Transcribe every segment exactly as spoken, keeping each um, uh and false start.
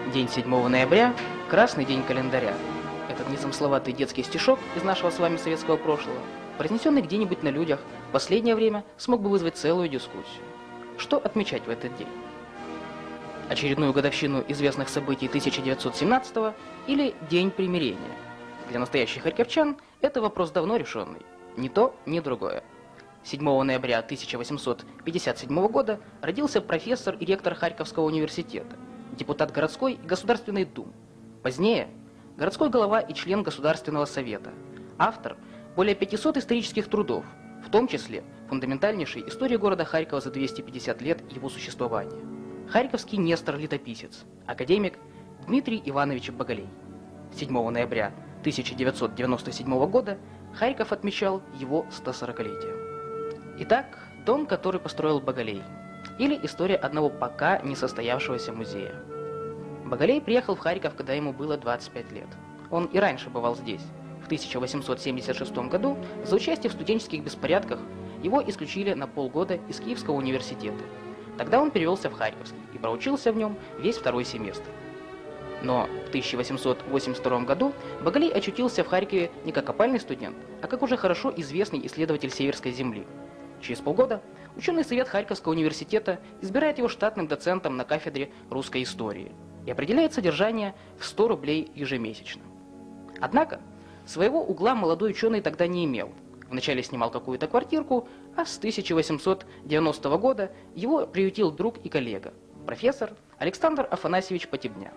День седьмого ноября – красный день календаря. Этот незамысловатый детский стишок из нашего с вами советского прошлого, произнесенный где-нибудь на людях, в последнее время смог бы вызвать целую дискуссию. Что отмечать в этот день? Очередную годовщину известных событий тысяча девятьсот семнадцатого или День примирения? Для настоящих харьковчан это вопрос давно решенный. Ни то, ни другое. седьмого ноября тысяча восемьсот пятьдесят седьмого года родился профессор и ректор Харьковского университета, депутат городской и Государственной Думы. Позднее – городской голова и член Государственного совета, автор более пятисот исторических трудов, в том числе фундаментальнейшей истории города Харькова за двести пятьдесят лет его существования. Харьковский Нестор-летописец, академик Дмитрий Иванович Багалей. седьмого ноября тысяча девятьсот девяносто седьмого года Харьков отмечал его стосорокалетие. Итак, дом, который построил Багалей, или история одного пока не состоявшегося музея. Багалей приехал в Харьков, когда ему было двадцать пять лет. Он и раньше бывал здесь. В тысяча восемьсот семьдесят шестом году за участие в студенческих беспорядках его исключили на полгода из Киевского университета. Тогда он перевелся в Харьковский и проучился в нем весь второй семестр. Но в тысяча восемьсот восемьдесят втором году Багалей очутился в Харькове не как опальный студент, а как уже хорошо известный исследователь Северской земли. Через полгода ученый совет Харьковского университета избирает его штатным доцентом на кафедре русской истории и определяет содержание в сто рублей ежемесячно. Однако своего угла молодой ученый тогда не имел. Вначале снимал какую-то квартирку, а с тысяча восемьсот девяностого года его приютил друг и коллега, профессор Александр Афанасьевич Потебня.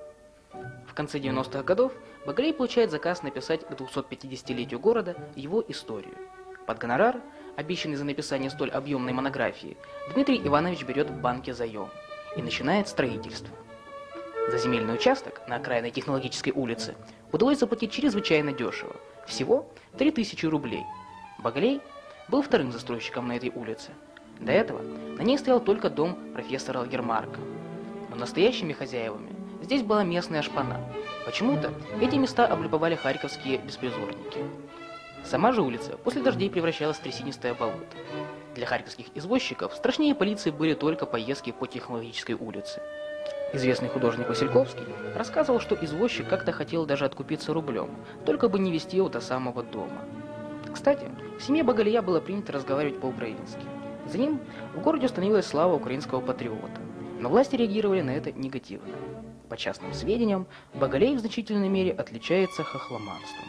В конце девяностых годов Багалей получает заказ написать к двухсотпятидесятилетию города его историю. Под гонорар, обещанный за написание столь объемной монографии, Дмитрий Иванович берет в банке заем и начинает строительство. За земельный участок на окраинной Технологической улице удалось заплатить чрезвычайно дешево, всего три тысячи рублей. Багалей был вторым застройщиком на этой улице. До этого на ней стоял только дом профессора Ермарка. Но настоящими хозяевами здесь была местная шпана. Почему-то эти места облюбовали харьковские беспризорники. Сама же улица после дождей превращалась в трясинистое болото. Для харьковских извозчиков страшнее полиции были только поездки по Технологической улице. Известный художник Васильковский рассказывал, что извозчик как-то хотел даже откупиться рублем, только бы не везти его до самого дома. Кстати, в семье Багалея было принято разговаривать по-украински. За ним в городе установилась слава украинского патриота, но власти реагировали на это негативно. По частным сведениям, Багалей в значительной мере отличается хохломанством.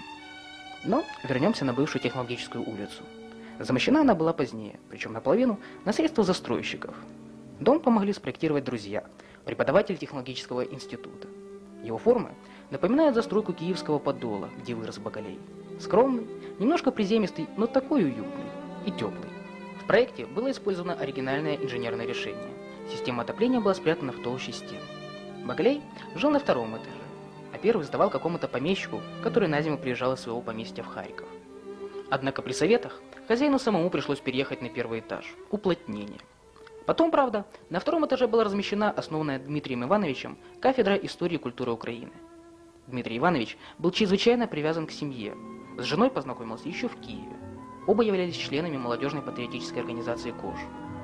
Но вернемся на бывшую Технологическую улицу. Замощена она была позднее, причем наполовину на средства застройщиков. Дом помогли спроектировать друзья, преподаватель Технологического института. Его формы напоминают застройку Киевского Подола, где вырос Багалей. Скромный, немножко приземистый, но такой уютный и теплый. В проекте было использовано оригинальное инженерное решение. Система отопления была спрятана в толще стен. Багалей жил на втором этаже, а первый сдавал какому-то помещику, который на зиму приезжал из своего поместья в Харьков. Однако при советах хозяину самому пришлось переехать на первый этаж. Уплотнение. Потом, правда, на втором этаже была размещена основанная Дмитрием Ивановичем кафедра истории и культуры Украины. Дмитрий Иванович был чрезвычайно привязан к семье. С женой познакомился еще в Киеве. Оба являлись членами молодежной патриотической организации «Кош».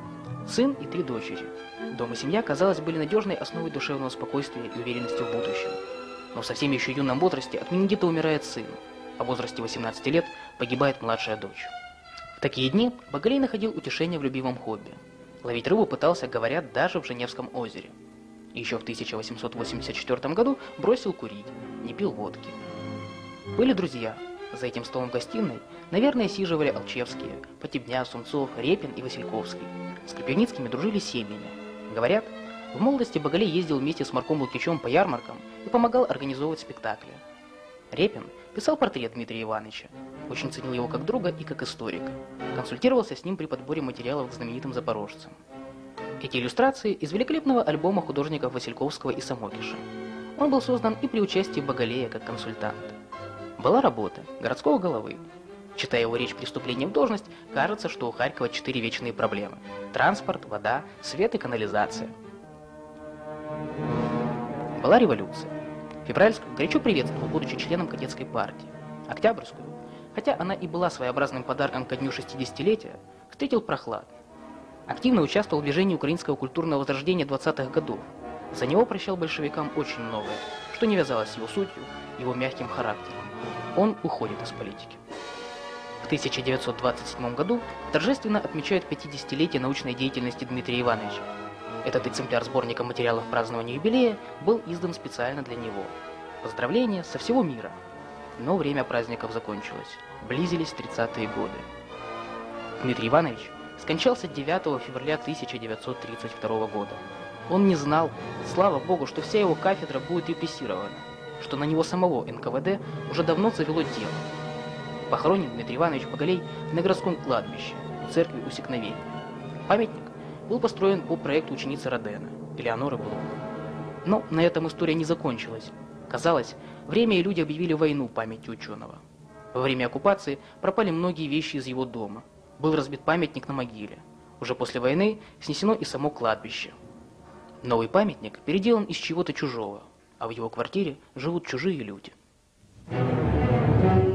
Сын и три дочери. Дом и семья, казалось, были надежной основой душевного спокойствия и уверенности в будущем. Но в совсем еще юном возрасте от менингита умирает сын, а в возрасте восемнадцати лет погибает младшая дочь. В такие дни Багалей находил утешение в любимом хобби. Ловить рыбу пытался, говорят, даже в Женевском озере. И еще в тысяча восемьсот восемьдесят четвёртом году бросил курить, не пил водки. Были друзья. За этим столом в гостиной, наверное, сиживали Алчевские, Потебня, Сумцов, Репин и Васильковский. С Крапивницкими дружили семьями. Говорят, в молодости Багалей ездил вместе с Марком Лукичем по ярмаркам и помогал организовывать спектакли. Репин писал портрет Дмитрия Ивановича, очень ценил его как друга и как историка, консультировался с ним при подборе материалов к знаменитым запорожцам. Эти иллюстрации из великолепного альбома художников Васильковского и Самокиша. Он был создан и при участии Багалея как консультант. Была работа городского головы. Читая его речь «Преступление в должность», кажется, что у Харькова четыре вечные проблемы – транспорт, вода, свет и канализация. Была революция. Февральскую горячо приветствовал, будучи членом кадетской партии. Октябрьскую, хотя она и была своеобразным подарком ко дню шестидесятилетия, встретил прохладно. Активно участвовал в движении украинского культурного возрождения двадцатых годов. За него прощал большевикам очень многое, что не вязалось с его сутью, его мягким характером. Он уходит из политики. В тысяча девятьсот двадцать седьмом году торжественно отмечают пятидесятилетие научной деятельности Дмитрия Ивановича. Этот экземпляр сборника материалов празднования юбилея был издан специально для него. Поздравления со всего мира. Но время праздников закончилось. Близились тридцатые годы. Дмитрий Иванович скончался девятого февраля тысяча девятьсот тридцать второго года. Он не знал, слава богу, что вся его кафедра будет репрессирована, что на него самого эн ка вэ дэ уже давно завело дело. Похоронен Дмитрий Иванович Багалей на городском кладбище, у церкви Усекновения. Памятник был построен по проекту ученицы Родена, Элеоноры Блок. Но на этом история не закончилась. Казалось, время и люди объявили войну памяти ученого. Во время оккупации пропали многие вещи из его дома. Был разбит памятник на могиле. Уже после войны снесено и само кладбище. Новый памятник переделан из чего-то чужого, а в его квартире живут чужие люди.